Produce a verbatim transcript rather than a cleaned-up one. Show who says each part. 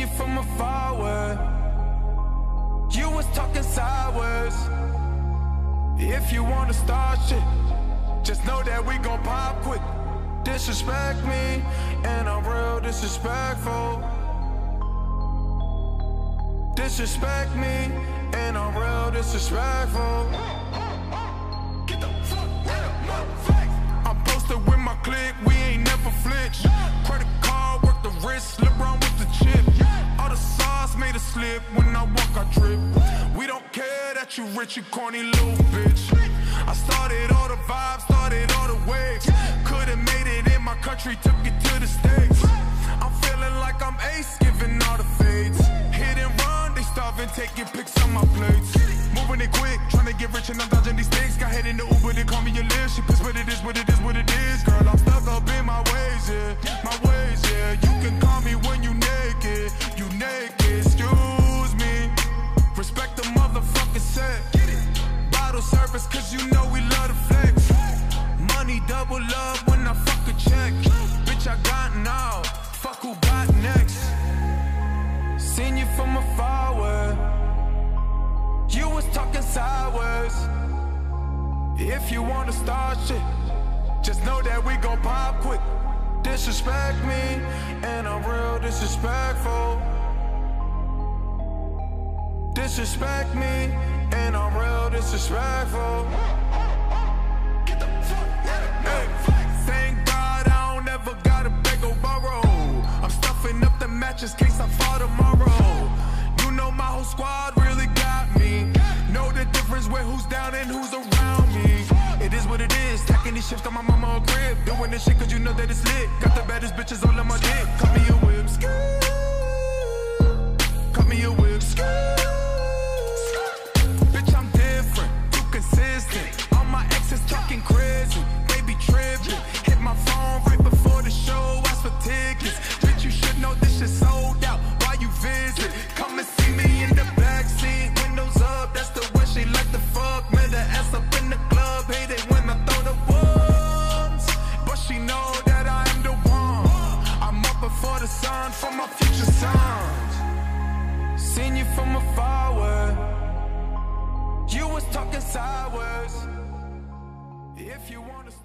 Speaker 1: you from afar where you was talking sideways. If you wanna start shit, just know that we gon' pop quick. Disrespect me, and I'm real disrespectful. Disrespect me, and I'm real disrespectful. Get the fuck out of my face. I'm posted with my clique, we ain't never flinch. Credit card, work the wrist, LeBron with the chip. All the sauce made a slip, when I walk I trip. We don't care that you rich, you corny little bitch. I started all the vibes, started all the waves. Could've made it in my country, took it to the States. I'm feeling like I'm ace, giving all the fades. Hit and run, they starving, taking pics on my plates. Moving it quick, trying to get rich and I'm dodging these things. Got head in the Uber, they call me a lift. She pissed, but it is what it is, what it is. Girl, I'm stuck up in my ways, yeah. My ways, yeah. You can call me when you naked, you naked. Excuse me, respect the motherfucking set. Bottle service, cause you know we love to flex. Money double love when I fuck a check. Bitch, I got now, fuck who got next. Seen you from afar where you was talking sideways. If you wanna start shit, just know that we gon' pop quick. Disrespect me, and I'm real disrespectful. Disrespect me, and I'm real disrespectful. Get the fuck out of my face. Thank God I don't ever gotta beg or borrow. I'm stuffing up the matches case I fall tomorrow. You know my whole squad really got me. Know the difference with who's down and who's around me. It is what it is, stacking these ships on my mama a crib. Doing this shit cause you know that it's lit. Got the baddest bitches all on my dick. Cut me a whip, cut me a whip, bitch I'm different, too consistent. All my exes talking crazy, they be tripping. Hit my phone right before the show, ask for tickets. Bitch you should know this shit sold out, why you visit? Come and see me in the backseat, windows up, that's the way she like to fuck. Man, the ass up in the club, hate it when I throw the ones. But she know that I am the one. I'm up before the sun for my future sons. Seen you from afar where you was talking sideways. If you wanna